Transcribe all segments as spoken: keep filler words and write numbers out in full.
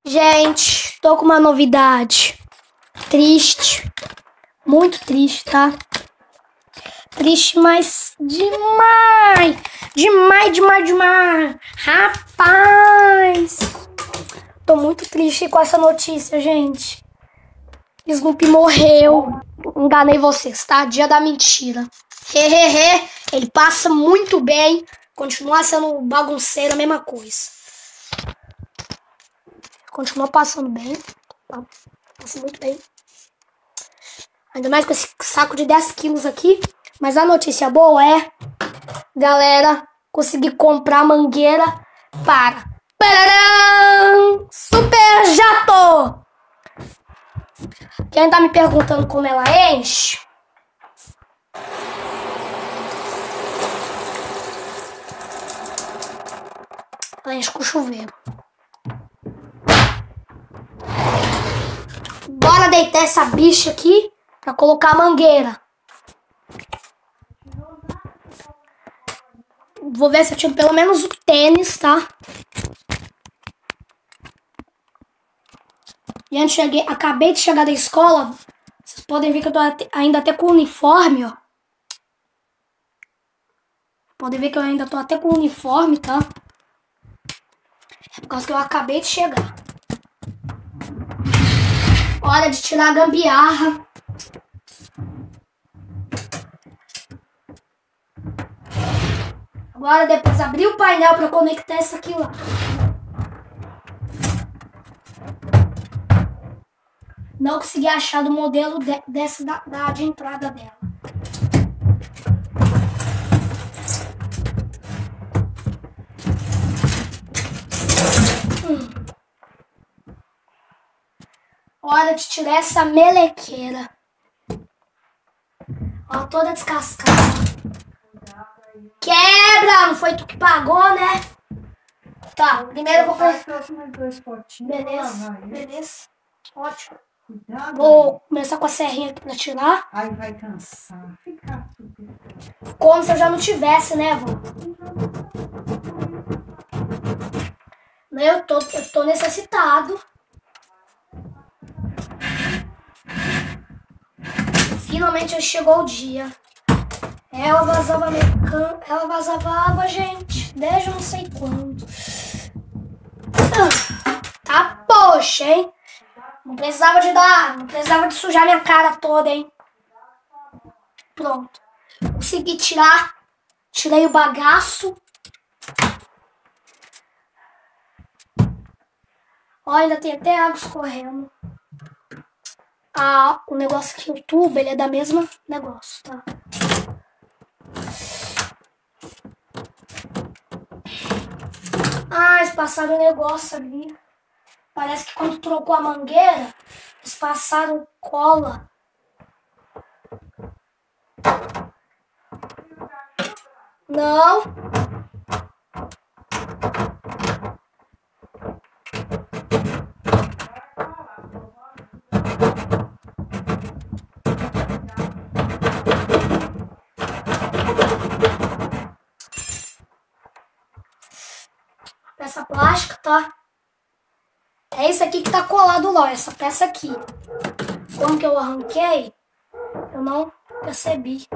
Gente, tô com uma novidade. Triste. Muito triste, tá? Triste, mas demais. Demais, demais, demais. Rapaz. Tô muito triste com essa notícia, gente. Snoopy morreu. Enganei vocês, tá? Dia da mentira. Hehehe. Ele passa muito bem. Continua sendo bagunceiro, a mesma coisa. Continua passando bem. Tá? Passa muito bem. Ainda mais com esse saco de dez quilos aqui. Mas a notícia boa é... Galera, consegui comprar mangueira para... Pararam! Super Jato! Quem tá me perguntando como ela enche... Ela enche com chuveiro. Bora deitar essa bicha aqui pra colocar a mangueira. Vou ver se eu tiro pelo menos o tênis, tá? Gente, cheguei, acabei de chegar da escola. Vocês podem ver que eu tô até, ainda até com o uniforme, ó. Podem ver que eu ainda tô até com o uniforme, tá? É por causa que eu acabei de chegar. Hora de tirar a gambiarra. Agora depois abrir o painel para conectar isso aqui lá. Não consegui achar do modelo de, dessa da, da de entrada dela. Hum. Hora de tirar essa melequeira. Ó, toda descascada. Quebra! Não foi tu que pagou, né? Tá, primeiro eu vou... Beleza, beleza. Ótimo. Vou começar com a serrinha aqui pra tirar. Aí vai cansar. Fica tudo. Como se eu já não tivesse, né, vô? Eu tô, eu tô necessitado. Finalmente chegou o dia. Ela vazava mecan... Ela vazava água, gente. Desde eu não sei quando. Tá, poxa, hein? Não precisava de dar... Não precisava de sujar minha cara toda, hein? Pronto. Consegui tirar. Tirei o bagaço. Ó, ainda tem até água escorrendo. Ah, o negócio aqui, o tubo, ele é da mesma negócio, tá? Ah, eles passaram um negócio ali. Parece que quando trocou a mangueira, eles passaram cola. Não. Peça plástica, tá? É isso aqui que tá colado lá, essa peça aqui. Como que eu arranquei, eu não percebi.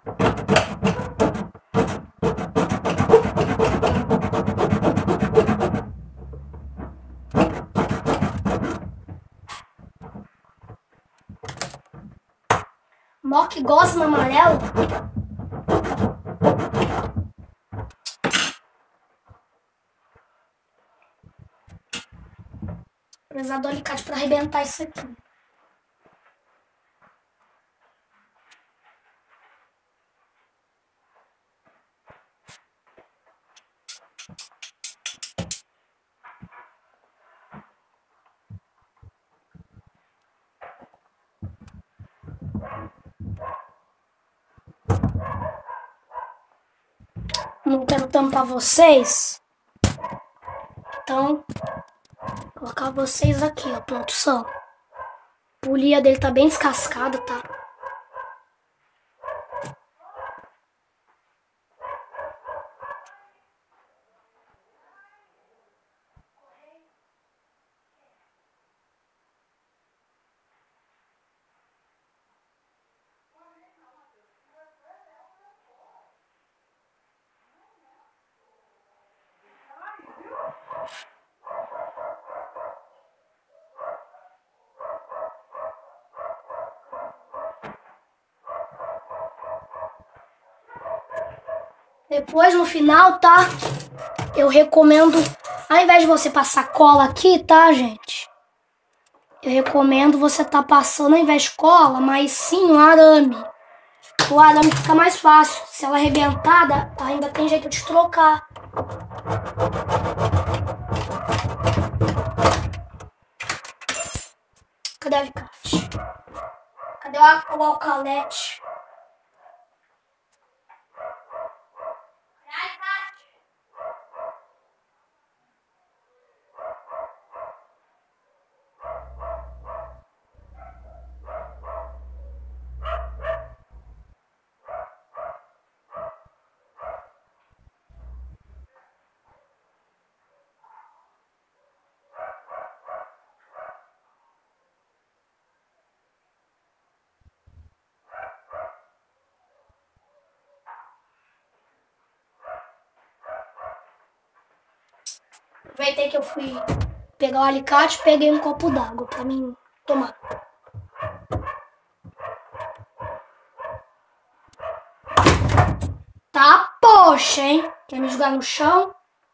Mó que gosma amarelo. Precisar do alicate para arrebentar isso aqui. Não quero tampar vocês. Então, vou colocar vocês aqui, ó, produção. A polia dele tá bem descascada, tá? Depois, no final, tá? Eu recomendo, ao invés de você passar cola aqui, tá, gente? Eu recomendo você tá passando, ao invés de cola, mas sim um arame. O arame fica mais fácil. Se ela arrebentada, ainda tem jeito de trocar. Cadê o alicate? Cadê o alcalete? Aproveitei que eu fui pegar o alicate, peguei um copo d'água pra mim tomar. Tá, poxa, hein? Quer me jogar no chão?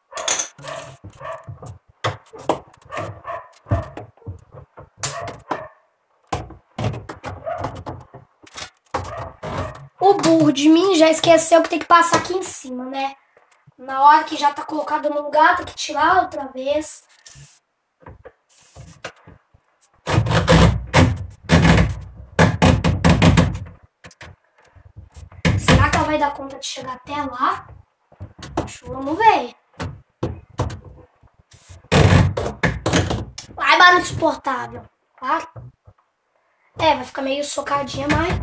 O burro de mim já esqueceu que tem que passar aqui em cima, né? Na hora que já tá colocado no lugar, tem que tirar outra vez. Será que ela vai dar conta de chegar até lá? Vamos ver. Ai, barulho insuportável. Claro. É, vai ficar meio socadinha, mas...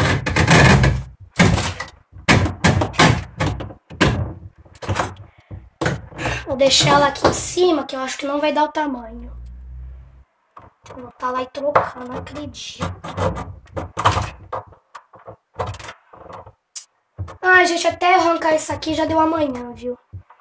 Vou deixar ela aqui em cima, que eu acho que não vai dar o tamanho. Vou botar lá e trocar, não acredito. Ai, gente, até arrancar isso aqui já deu amanhã, viu?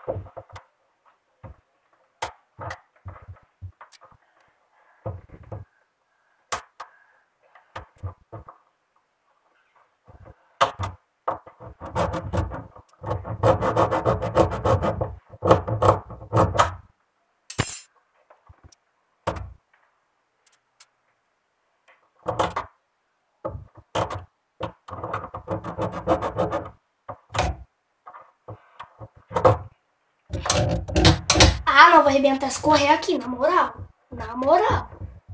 Ah, não, vou arrebentar esse correio aqui, na moral. Na moral.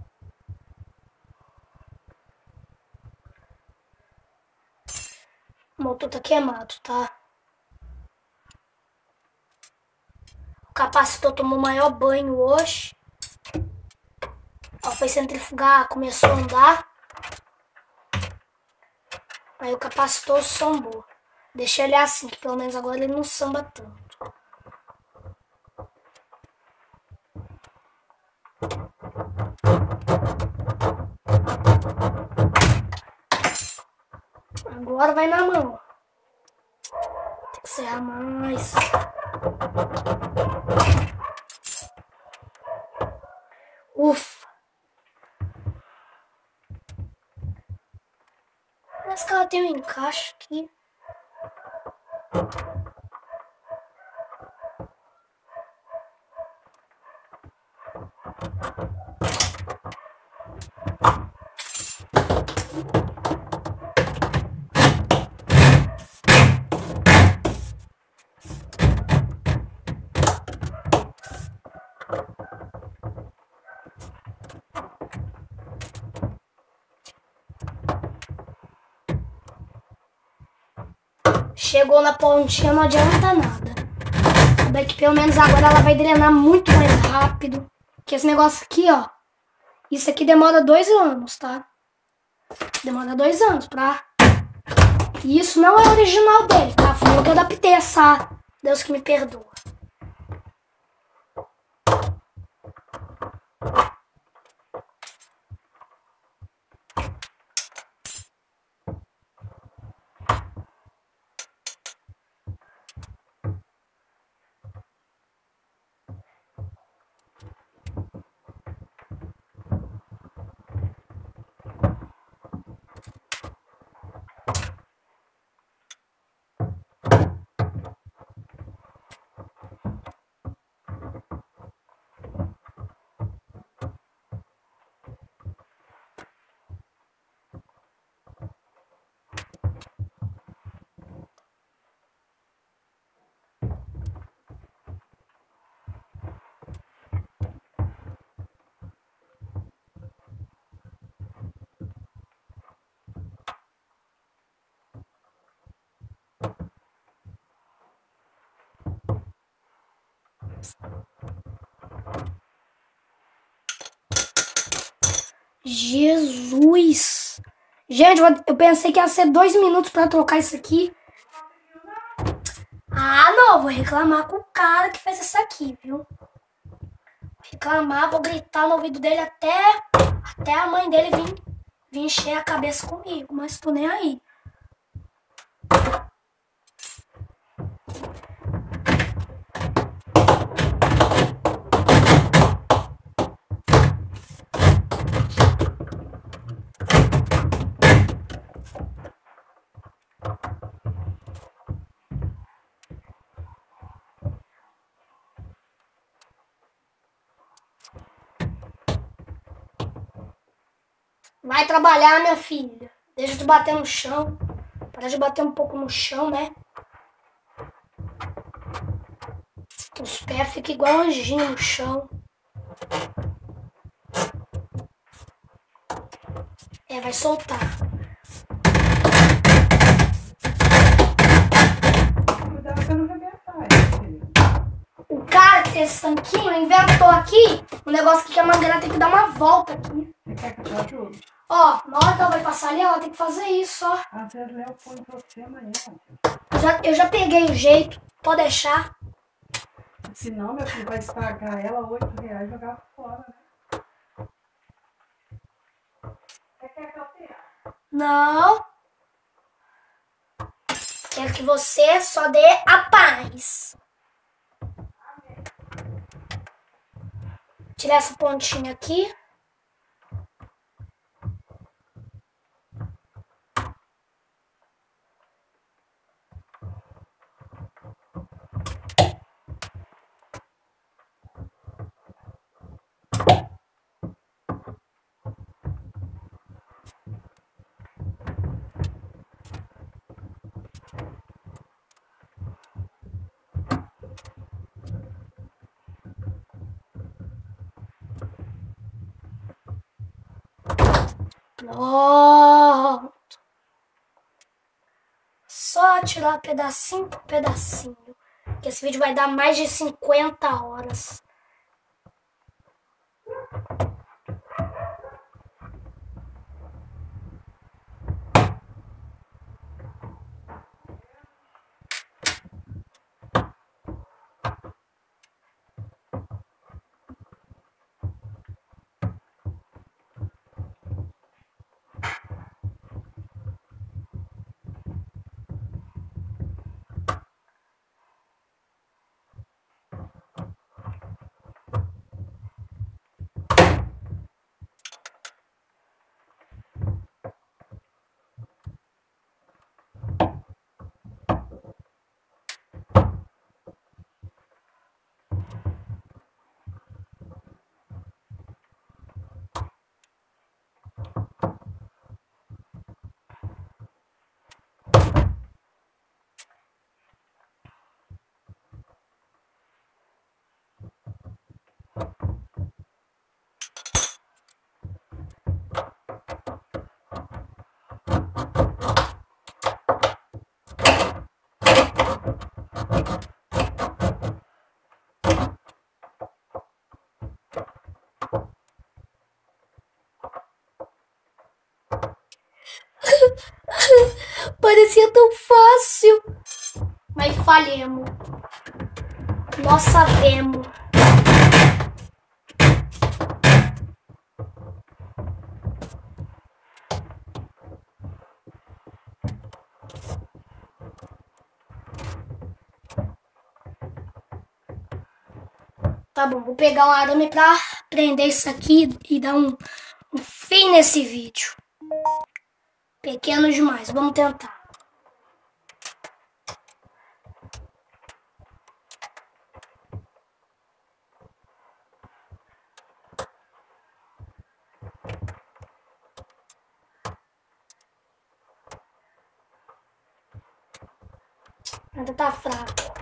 O motor tá queimado, tá? O capacitor tomou maior banho hoje. Ó, foi centrifugar, começou a andar. Aí o capacitor sambou. Deixei ele assim, que pelo menos agora ele não samba tanto. Agora vai na mão. Tem que serrar mais. Ufa. Parece que ela tem um encaixe aqui. Chegou na pontinha, não adianta nada. Daí que pelo menos agora ela vai drenar muito mais rápido. Que esse negócio aqui, ó. Isso aqui demora dois anos, tá? Demora dois anos pra... E isso não é original dele, tá? Foi eu que adaptei essa... Deus que me perdoa. Jesus! Gente, eu pensei que ia ser dois minutos pra trocar isso aqui. Ah, não. Vou reclamar com o cara que fez isso aqui, viu? Vou reclamar, vou gritar no ouvido dele até, até a mãe dele vir, vir encher a cabeça comigo. Mas tô nem aí. Vai trabalhar, minha filha. Deixa de bater no chão. Para de bater um pouco no chão, né? Os pés ficam igual anjinho no chão. É, vai soltar. Cuidado pra não arrebentar. O cara que fez esse tanquinho inventou aqui um negócio que a mangueira tem que dar uma volta aqui. Você quer que eu te ajude? Ó, na hora que ela vai passar ali, ela tem que fazer isso, ó. Às vezes eu ponho pra você amanhã. Eu já, eu já peguei o jeito, pode deixar. Senão, meu filho vai estragar ela oito reais e jogar fora, né? Você quer que eu tenha? Não. Quero que você só dê a paz. Tirar essa pontinha aqui. Pronto. Só tirar pedacinho por pedacinho. Que esse vídeo vai dar mais de cinquenta horas. Parecia tão fácil. Mas falhemos. Nós sabemos. Tá bom, vou pegar um arame pra prender isso aqui e dar um, um fim nesse vídeo. Pequeno demais, vamos tentar. Ainda tá fraco.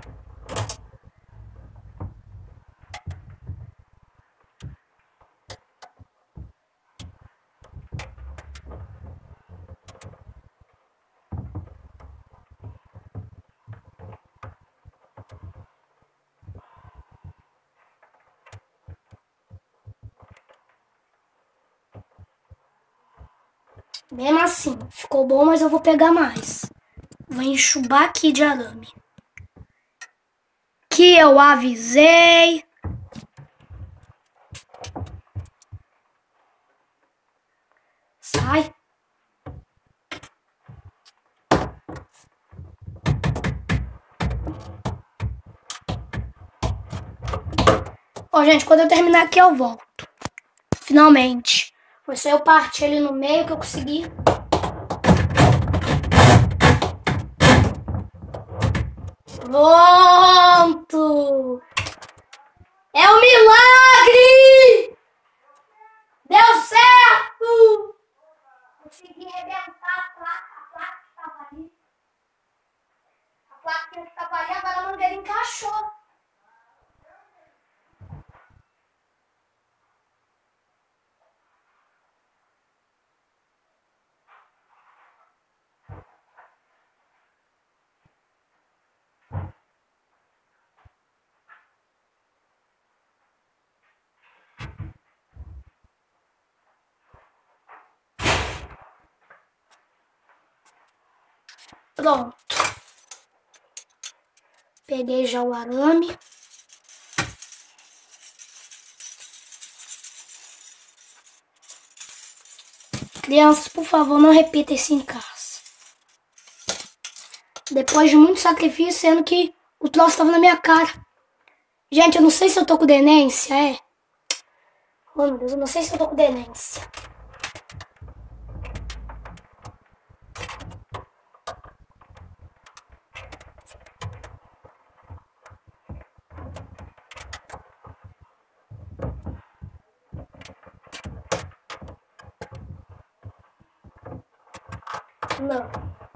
Mesmo assim, ficou bom, mas eu vou pegar mais. Vou enxubar aqui de arame. Que eu avisei. Sai. Ó, gente, quando eu terminar aqui eu volto. Finalmente. Foi só eu partir ali no meio que eu consegui. Pronto! É um milagre! Deu certo! Consegui arrebentar a placa, a placa que estava ali. A placa que estava ali, agora a mangueira encaixou. Pronto. Peguei já o arame. Crianças, por favor, não repita isso em casa. Depois de muito sacrifício, sendo que o troço estava na minha cara. Gente, eu não sei se eu tô com demência, é? Oh, meu Deus, eu não sei se eu tô com demência. Não.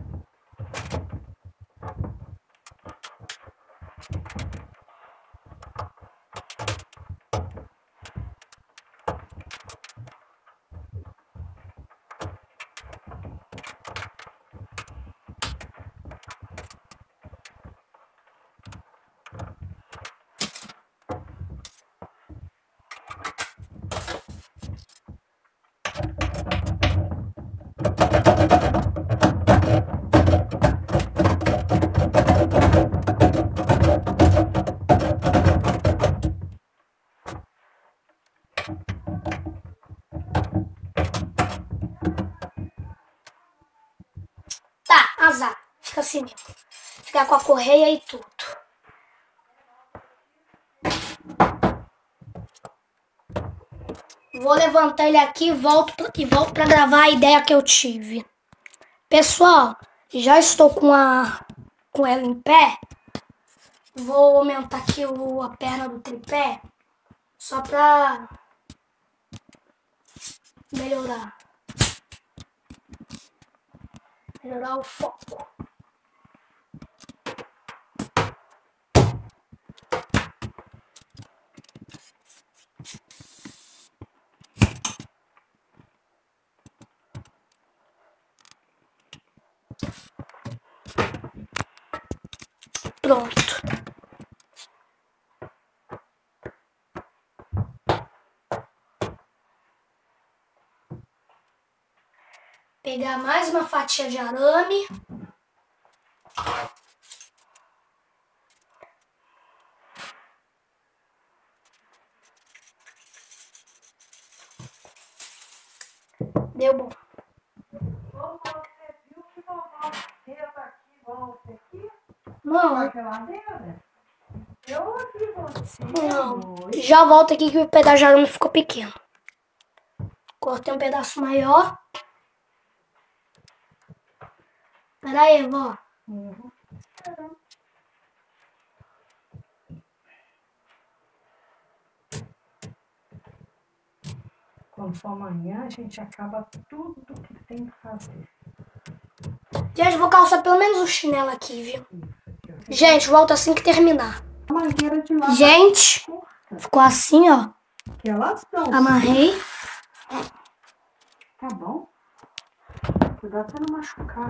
Tá, azar. Fica assim mesmo. Ficar com a correia e tudo. Vou levantar ele aqui e volto, e volto pra gravar a ideia que eu tive. Pessoal, já estou com, a, com ela em pé. Vou aumentar aqui o, a perna do tripé. Só pra melhorar. Melhorar o foco. Pronto. Pegar mais uma fatia de arame. Deu bom. Não. Não. Já volto aqui que o pedaço de arame ficou pequeno. Cortei um pedaço maior. Pera aí, vó. Uhum. Quando for amanhã, a gente acaba tudo que tem que fazer. Gente, vou calçar pelo menos o chinelo aqui, viu? Gente, volto assim que terminar. A mangueira de lá. Gente, ficou assim, ó. Que elas dão. Amarrei. Tá bom. Cuidado pra não machucar.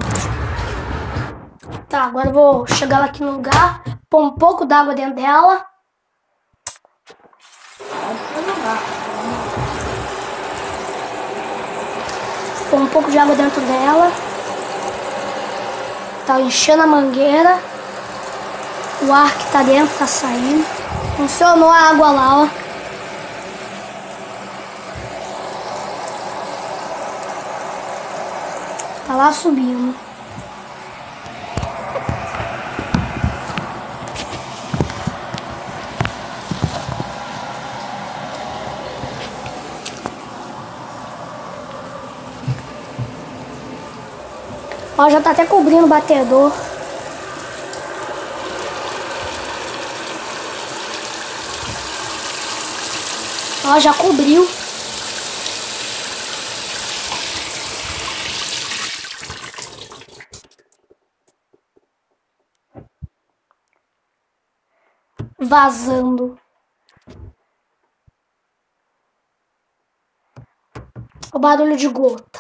Tá, agora eu vou chegar lá aqui no lugar, pôr um pouco d'água dentro dela. Pode ser lugar. Foi um pouco de água dentro dela. Tá enchendo a mangueira. O ar que tá dentro tá saindo. Funcionou a água lá, ó. Tá lá subindo. Ó, já tá até cobrindo o batedor. Ó, já cobriu. Vazando. O barulho de gota.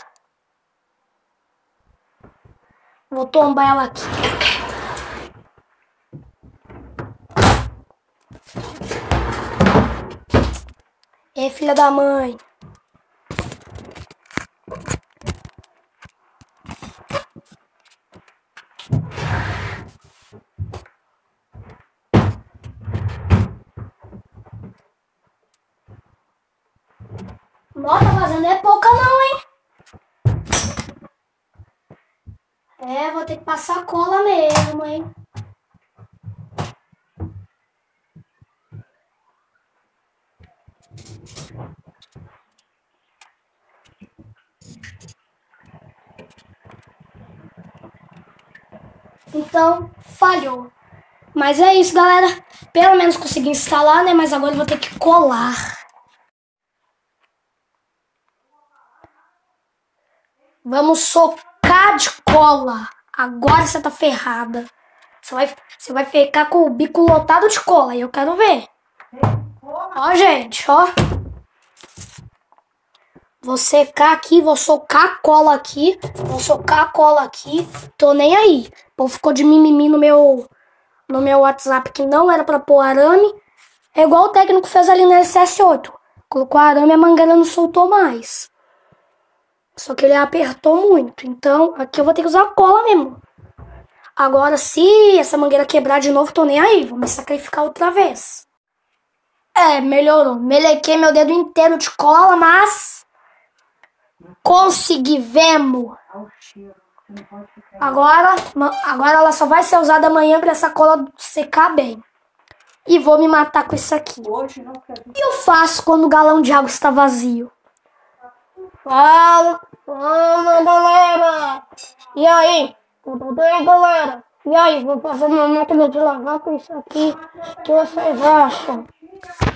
Vou tombar ela aqui. É, filha da mãe. Nossa, vazando é pouca não, hein? É, vou ter que passar cola mesmo, hein? Então, falhou. Mas é isso, galera. Pelo menos consegui instalar, né? Mas agora eu vou ter que colar. Vamos socar de cola. Agora você tá ferrada. Você vai, você vai ficar com o bico lotado de cola. E eu quero ver. Ó, gente, ó. Vou secar aqui, vou socar a cola aqui. Vou socar a cola aqui. Tô nem aí. O povo ficou de mimimi no meu, no meu WhatsApp que não era pra pôr arame. É igual o técnico fez ali no L C S oito. Colocou arame e a mangueira não soltou mais. Só que ele apertou muito. Então, aqui eu vou ter que usar cola mesmo. Agora, se essa mangueira quebrar de novo, tô nem aí. Vou me sacrificar outra vez. É, melhorou. Melequei meu dedo inteiro de cola, mas... consegui, vemos. Agora, agora ela só vai ser usada amanhã pra essa cola secar bem. E vou me matar com isso aqui. O que eu faço quando o galão de água está vazio? Fala, fala, galera! E aí? Tudo bem, galera? E aí, vou fazer uma máquina de lavar com isso aqui. O que vocês acham?